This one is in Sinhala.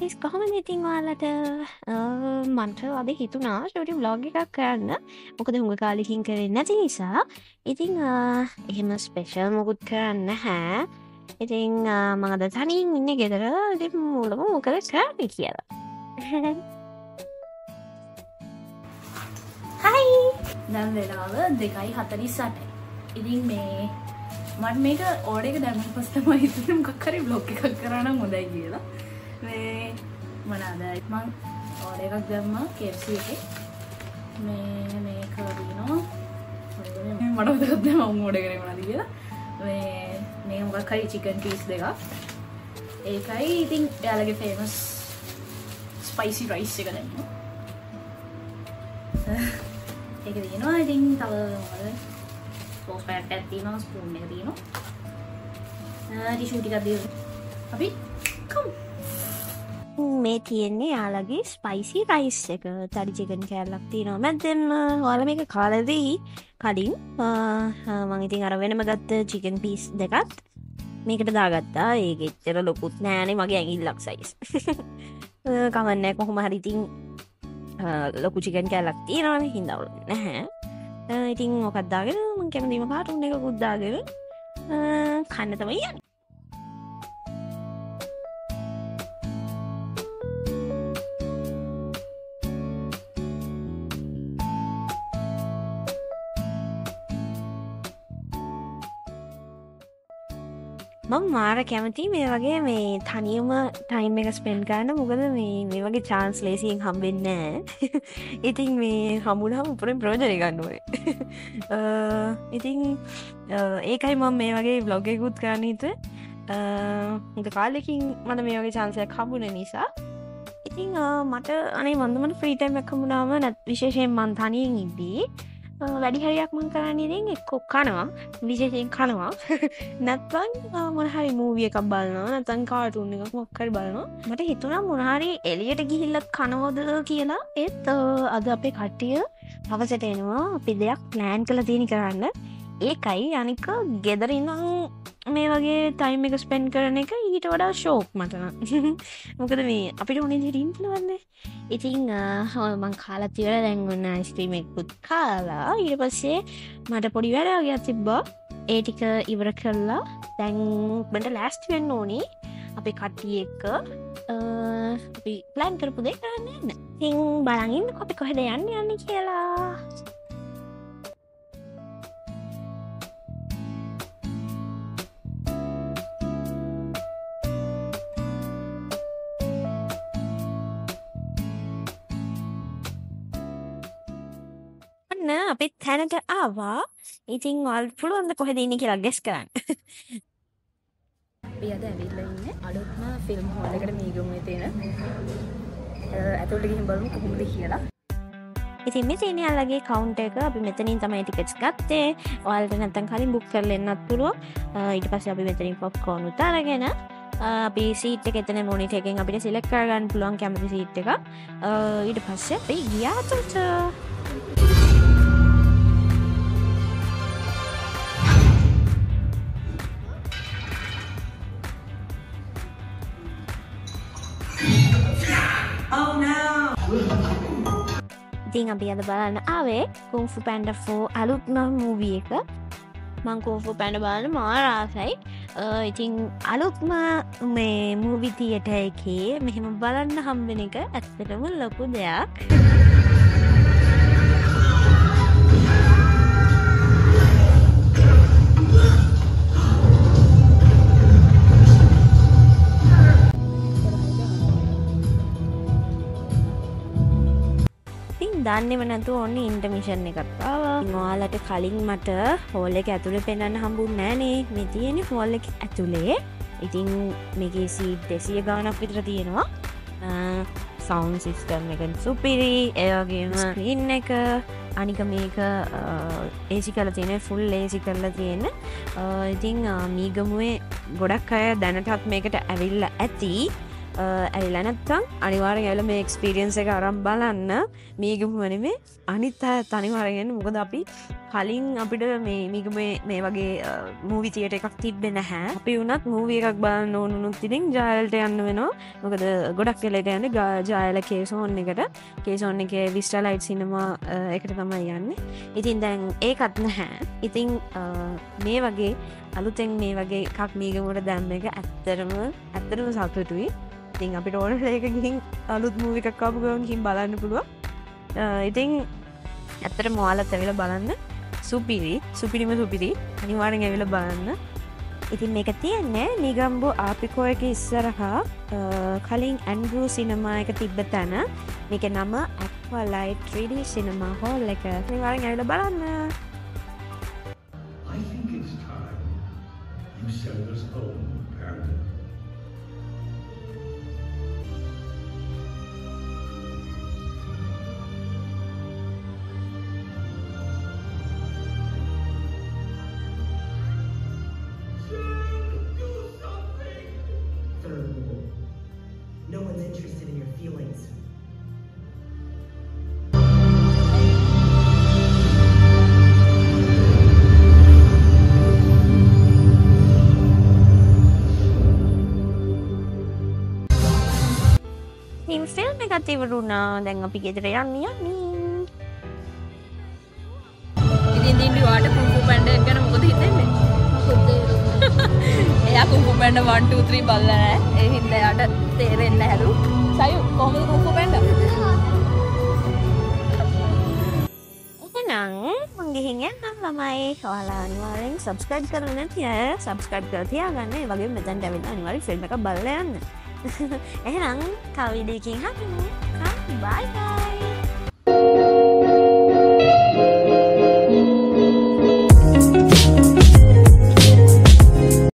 ගයිස් කොහොමද ඉතින් ඔයාලට මන්ට අද හිතුණා ෂෝටි ව්ලොග් එකක් කරන්න. මොකද හුඟ කාලෙකින් කරේ නැති නිසා. ඉතින් එහෙම ස්පෙෂල් මොකුත් කරන්න නැහැ. ඉතින් මම අද තනියෙන් ඉන්නේ ගෙදර. ඉතින් මුලම මොකද කරන්නේ කියලා. හයි! දැන් වෙලාව 2:48. ඉතින් මේ මට මේක ඕඩර් එක දැම්මම පස්සේ තමයි හිතුනේ මොකක් හරි vlog එකක් කරා නම් හොඳයි කියලා. මේ මොනවාද මම ඕඩර් එකක් දැම්මා KFC එකේ. මේ මේක දිනනවා. මට මතකද මම ඕඩර් කරේ මොනවද කියලා. මේ මොකක් හරි chicken piece දෙකක්. ඒකයි ඉතින් එයාලගේ famous spicy rice එක දැම්මා. ඒක දිනනවා ඉතින් තව මොකද සෝස් පැකට් එකක් තියෙනවා ස්පූන් එක තියෙනවා ටිෂු ටිකක් දෙන්න අපි කම් මේ තියෙන්නේ යාළගේ ස්පයිසි රයිස් එක. තඩි චිකන් කෑල්ලක් තියෙනවා මැද්දෙන්. ඔයාලා මේක කාලෙදී කලින් මම ඉතින් අර වෙනම ගත්ත චිකන් පීස් දෙකත් මේකට දාගත්තා. ඒක එච්චර ලොකුත් නෑනේ මගේ ඇඟිල්ලක් සයිස්. කමන්නේ කොහොම හරි ඉතින් ලොකු චිකන් කෑල්ලක් තියෙනවානේ හින්දා නැහැ. ඉතින් මොකක්ද දාගෙන මම කැමතිම කාටුන් එකකුත් දාගෙන කන්න තමයි යන්නේ. මම මාර කැමති මේ වගේ මේ තනියම ටයිම් එක ස්පෙන්ඩ් කරන්න. මොකද මේ වගේ chance ලේසියෙන් හම්බෙන්නේ නැහැ. ඉතින් මේ හම්බුනහම උපරිම ප්‍රයෝජන ගන්න ඕනේ. ඉතින් ඒකයි මම මේ වගේ vlog එකකුත් කරන්න හිතුවේ. මුද කාලෙකින් මට මේ වගේ chance එකක් හම්බුනේ නිසා. ඉතින් මට අනේ මන්දමට ෆ්‍රී ටයිම් එකක් හම්බුනාම විශේෂයෙන් මං තනියෙන් ඉද්දී වැඩි හරියක් මං කරන්නේ ඉතින් එක්කෝ කනවා, විශේෂයෙන් කනවා. නැත්නම් මොන හරි මූවි එකක් බලනවා, නැත්නම් කාටුන් එකක් මොකක් හරි බලනවා. මට හිතුණා මොන හරි එළියට ගිහිල්ලත් කනවද කියලා. ඒත් අද අපේ කට්ටිය හවසට එනවා. අපි දෙයක් ප්ලෑන් කරලා තියෙන කරන්න. ඒකයි අනික ගෙදර ඉඳන් මේ වගේ ටයිම් එක ස්පෙන්ඩ් කරන එක ඊට වඩා ෂෝක් මට නම්. මොකද මේ අපිට ඕනේ දේ ඉන්න පුළුවන්නේ. ඉතින් මං කාලා තියලා දැන් ඔන්න අයිස්ක්‍රීම් එකකුත් කාලා ඊට පස්සේ මට පොඩි වැඩක් තිබ්බා. ඒ ටික ඉවර කරලා දැන් මට ලෑස්ති වෙන්න ඕනේ අපේ කට්ටිය එක්ක අපි ප්ලෑන් කරපු දේ කරන්න යන්න. ඉතින් බලන් ඉන්නකෝ අපි කොහෙද යන්නේ කියලා. අපිත් තැනට ආවා. ඉතින් ඔයාලට පුළුවන් ද කොහෙද ඉන්නේ කියලා ගෙස් කරන්න. අපි අද ඇවිල්ලා ඉන්නේ අලුත්ම ෆිල්ම් හෝල් එකට නීගමුවේ තියෙන. ඇතුළට ගිහින් බලමු කොහොමද කියලා. ඉතින් මේ තියෙන යාළගේ කවුන්ටර් එක අපි මෙතනින් තමයි ටිකට්ස් ගත්තේ. ඔයාලට නැත්තම් කලින් බුක් කරලා එන්නත් පුළුවන්. ඊට පස්සේ අපි මෙතනින් පොප්කෝන් උත් අරගෙන අපි සීට් එක එතන මොනිටර් එකෙන් අපිට සිලෙක්ට් කරගන්න පුළුවන් කැමති සීට් එක. ඊට පස්සේ අපි ගියා අතට. ඉතින් අපි අද බලන්න ආවේ කුන්ෆු පැන්ඩා 4 අලුත්ම මූවි එක. මං කුන්ෆු පැන්ඩා බලන්න මාර ආසයි. ඉතින් අලුත්ම මේ මූවි තියේටර් එකේ මෙහෙම බලන්න හම්බෙන එක ඇත්තටම ලොකු දෙයක්. දන්නේම නැතුව ඕනේ ඉන්ටර්මිෂන් එකක් ආවා. ඔයාලට කලින් මට හෝල් එක ඇතුලේ පෙන්වන්න හම්බුනේ නෑනේ. මේ තියෙන්නේ හෝල් එක ඇතුලේ. ඉතින් මේකේ සීට් 200 ගාණක් විතර තියෙනවා. සවුන්ඩ් සිස්ටම් එක සුපිරි. ඒ වගේම ස්ක්‍රීන් එක අනික මේක AC කරලා තියෙන ෆුල් AC කරලා තියෙන. ඉතින් මීගමුවේ ගොඩක් අය දැනටත් මේකට ඇවිල්ලා ඇති. ඇවිල්ලා නැත්තම් අනිවාර්යෙන් ඇවිල්ලා මේ එක්ස්පීරියන්ස් එක අරන් බලන්න. මීගමුව නෙමෙයි අනිත් අයත් අනිවාර්යෙන් යන්න. මොකද අපි කලින් අපිට මීගමුවේ මේ වගේ මූවි තියේටර් එකක් තිබ්බේ නැහැ. අපි වුණත් මූවි එකක් බලන්න ඕන වුණොත් ඉතින් ජයලට යන්න වෙනවා. මොකද ගොඩක් වෙලට යන්නේ ජයල කේසෝන් එකට. කේසෝන් එකේ විස්ටලයිට් සිනමා එකට තමයි යන්නේ. ඉතින් දැන් ඒකත් නැහැ. ඉතින් මේ වගේ අලුතෙන් මේ වගේ එකක් මීගමුවට දැම්ම එක ඇත්තටම සතුටුයි. ඉතින් අපිට ඕන එක ගිහින් අලුත් මූවි එකක් ආපු ගමන් ගිහින් බලන්න පුළුවන්. ඉතින් ඇත්තටම ඔයාලත් ඇවිල්ලා බලන්න. සුපිරිම සුපිරි. අනිවාර්යෙන් ඇවිල්ලා බලන්න. ඉතින් මේක තියෙන්නේ නිගම්බෝ ආපිකෝ එක ඉස්සරහා කලින් ඇන්ඩ්‍රූ සිනමා එක තිබ්බ තැන. මේකේ නම ඇක්වාලයිට් 3D සිනමා හෝල් එක. අනිවාර්යෙන් ඇවිල්ලා බලන්න. I think it's time you send us home, Panda. Third rule. No one's interested in your feelings. Film එකත් ඉවරුණා. දැන් අපි ගෙදර යන්නේ. ඉතින් දින්දි වාට කුංෆු පැන්ඩා ගැන මොකද හිතෙන්නේ? එයා කුංෆු පැන්ඩා 1 2 3 බලලා නැහැ. ඒ හින්දා යාට තේරෙන්නේ නැහැලු. සයු කොහොමද කුංෆු පැන්ඩා? එහෙනම් මං ගිහින් යන්නම් ළමයි. ඔයාලා අනිවාර්යෙන් subscribe කරලා නැති අය subscribe කරලා තියාගන්න. ඒ වගේම මෙතනට ඇවිල්ලා අනිවාර්යෙන් ෆිල්ම් එකක් බලලා යන්න. එහෙනම් තව වීඩියෝ එකකින් හම්බෙමු. බයි බයි.